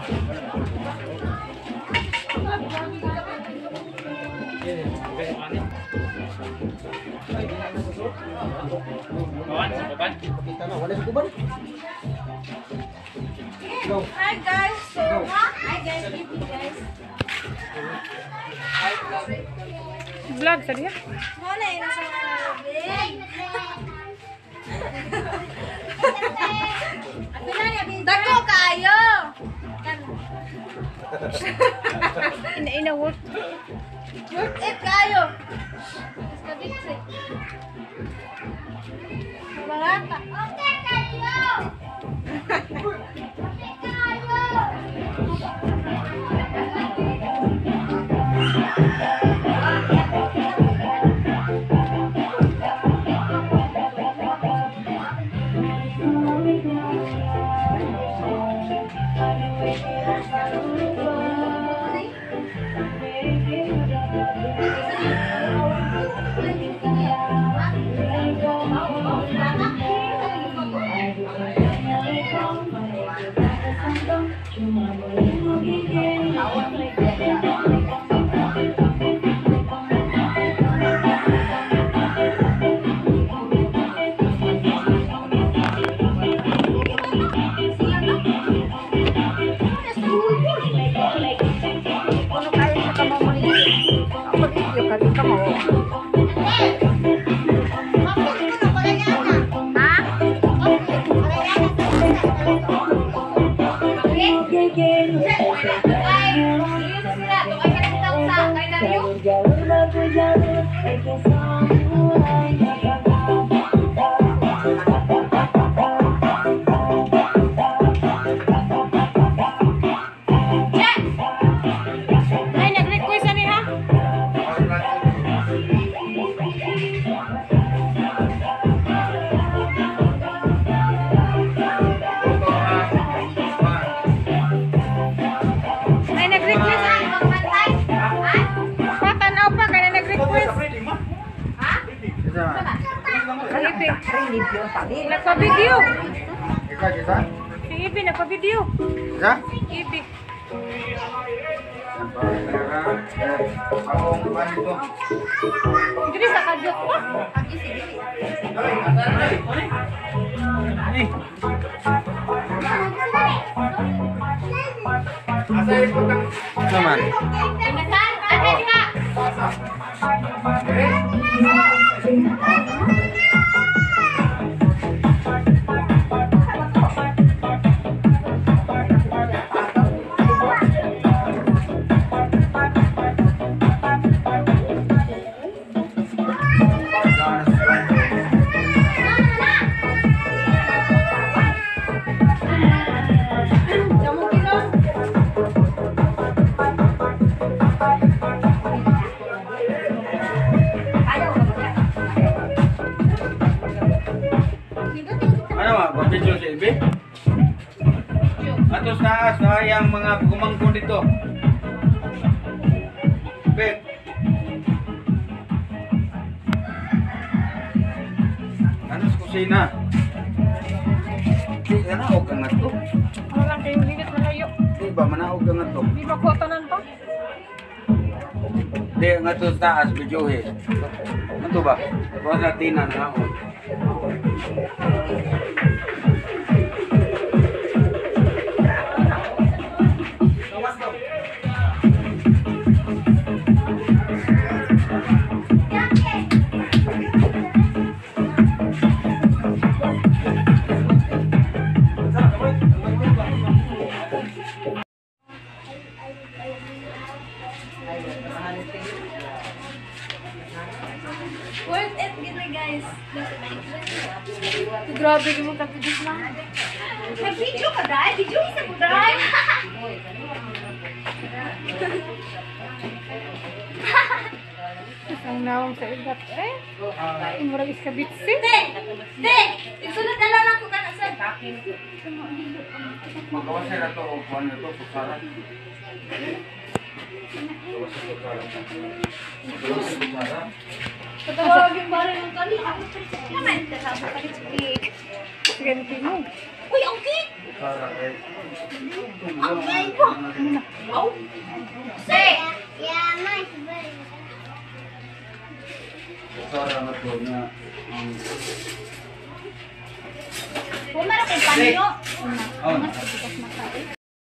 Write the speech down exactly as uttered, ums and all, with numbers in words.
Hi guys, so hi guys, give me guys. Vlog tadi ya? Mana yang nasa big? Dako kayo. Ina ina work. Worth it kayo. Basta barata. Okay kayo. Nagpa-video. Si Ibi nagpa-video. Ya? Ibi. Jadi sa kadyot ko. Naman. Video si Ibi. Atos taas na yung mga gumangkon dito. Bet. Ano sa kusina? Di ka na o ka nga to. Wala kayong lilit malayo. Di ba manaog ka nga to? Di ba kuha tanan pa? Di nga to taas video eh. Ano ba? Kuha sa tinan na ako. Worth it gini guys. Grabe mo kapidis lang. Nag-video ka dahil? Video isa ko dahil? Ang nawang sa ibat eh. Imurag iskabitsi. Te! Te! Isunod na lang ako ka na sir. Makawasan na to o kuhan na to. Pusara. Patawagin ba rin yung kami? Naman, sasabi ka rin sa cake. Ganti mo. Uy, ang cake! Para eh. Ang cake po! Oh! Say! Para na to na. Kung meron kang panyo. Oh. Mas bigas makain.